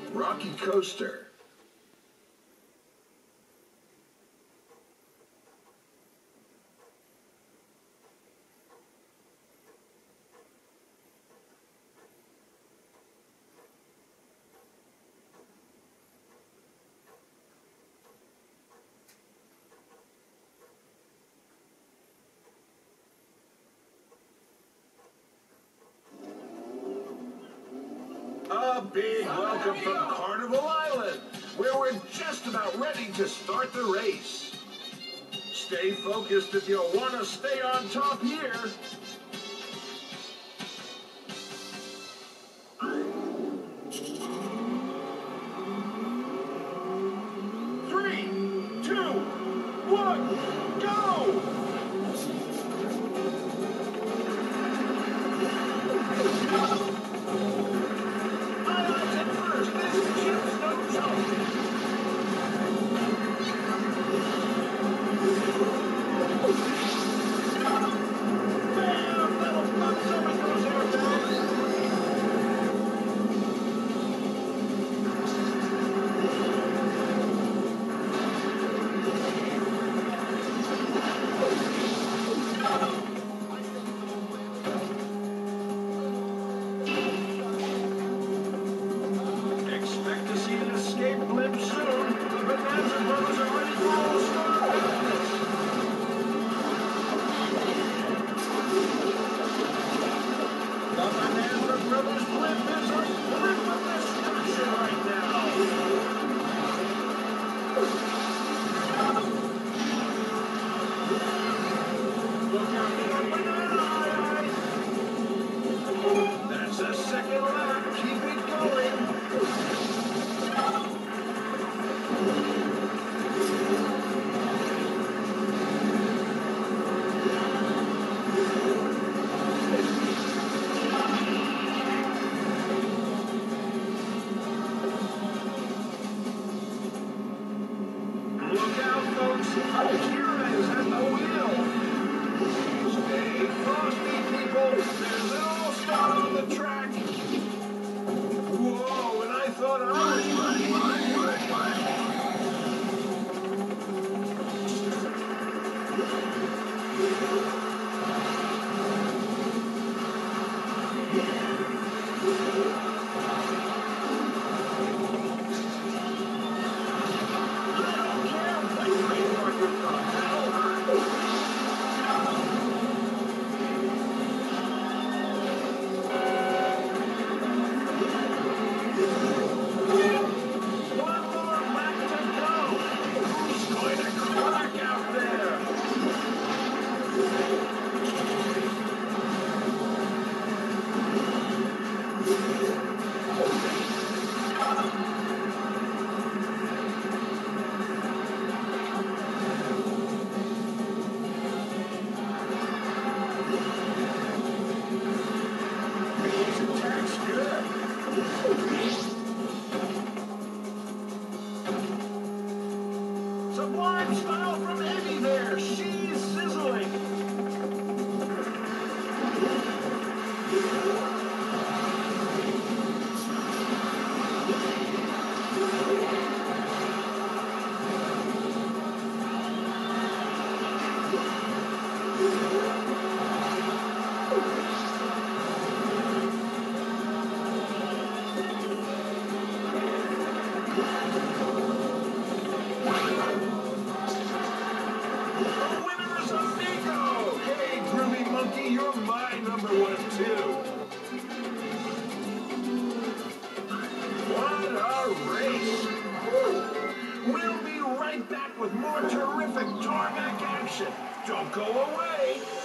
Rocky Coaster. A big welcome from Carnival Island, where we're just about ready to start the race. Stay focused if you want to stay on top here. Three, two, one, go! That's a second lap. Keep it going. Look out, folks. Akira is at the wheel. Stay frosty, people. There's an all-star on the track. Whoa, and I thought I was Sublime style from Eddie there. She's sizzling. You're my number one, too. What a race. We'll be right back with more terrific tarmac action. Don't go away.